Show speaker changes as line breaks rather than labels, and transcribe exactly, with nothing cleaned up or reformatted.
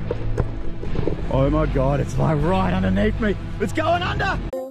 Oh my God, it's like right underneath me. It's going under.